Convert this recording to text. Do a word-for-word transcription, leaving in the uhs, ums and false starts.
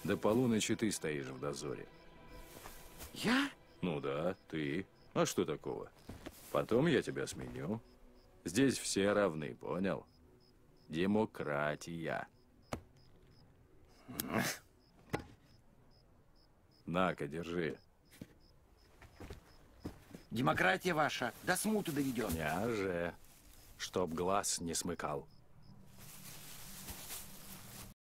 До полуночи ты стоишь в дозоре. Я? Ну да, ты. А что такого? Потом я тебя сменю. Здесь все равны, понял? Демократия. На-ка, держи. Демократия ваша до смуты доведет. Я же, чтоб глаз не смыкал.